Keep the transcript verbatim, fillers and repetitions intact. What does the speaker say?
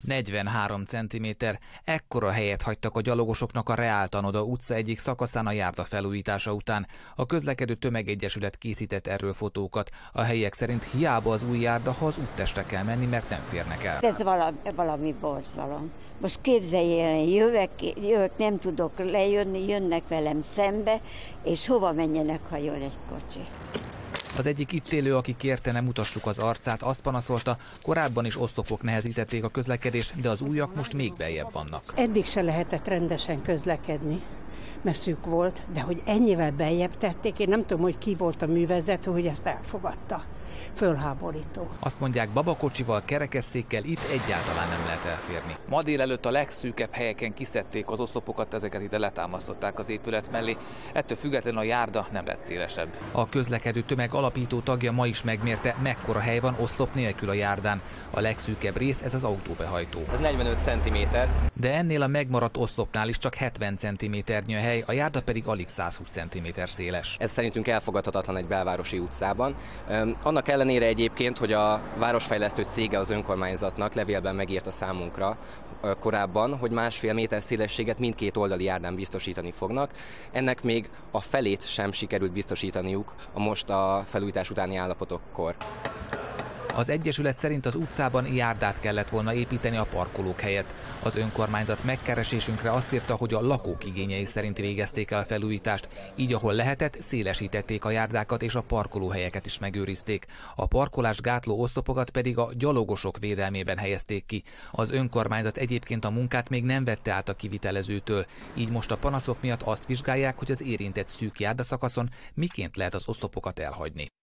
negyvenhárom centiméter. Ekkora helyet hagytak a gyalogosoknak a Reál Tanoda utca egyik szakaszán a járda felújítása után. A közlekedő tömegegyesület készített erről fotókat. A helyiek szerint hiába az új járda, ha az úttestre kell menni, mert nem férnek el. Ez valami, valami borzalom. Most képzelj el, jövök, jövök, nem tudok lejönni, jönnek velem szembe, és hova menjenek, ha jön egy kocsi. Az egyik itt élő, aki kérte, nem mutassuk az arcát, azt panaszolta, korábban is oszlopok nehezítették a közlekedést, de az újak most még beljebb vannak. Eddig se lehetett rendesen közlekedni, mert szűk volt, de hogy ennyivel beljebb tették, én nem tudom, hogy ki volt a művezető, hogy ezt elfogadta. Fölháborító. Azt mondják, babakocsival, kerekesszékkel itt egyáltalán nem lehet elférni. Ma délelőtt a legszűkebb helyeken kiszedték az oszlopokat, ezeket ide letámasztották az épület mellé. Ettől függetlenül a járda nem lett szélesebb. A közlekedő tömeg alapító tagja ma is megmérte, mekkora hely van oszlop nélkül a járdán. A legszűkebb rész ez az autóbehajtó. Ez negyvenöt centiméter. De ennél a megmaradt oszlopnál is csak hetven centiméternyi a hely, a járda pedig alig százhúsz centiméter széles. Ez szerintünk elfogadhatatlan egy belvárosi utcában. Annak ellenére egyébként, hogy a városfejlesztő cége az önkormányzatnak levélben megírta számunkra korábban, hogy másfél méter szélességet mindkét oldali járdán biztosítani fognak. Ennek még a felét sem sikerült biztosítaniuk a most a felújítás utáni állapotokkor. Az egyesület szerint az utcában járdát kellett volna építeni a parkolók helyett. Az önkormányzat megkeresésünkre azt írta, hogy a lakók igényei szerint végezték el a felújítást, így ahol lehetett, szélesítették a járdákat és a parkolóhelyeket is megőrizték. A parkolás gátló oszlopokat pedig a gyalogosok védelmében helyezték ki. Az önkormányzat egyébként a munkát még nem vette át a kivitelezőtől, így most a panaszok miatt azt vizsgálják, hogy az érintett szűk járdaszakaszon miként lehet az oszlopokat elhagyni.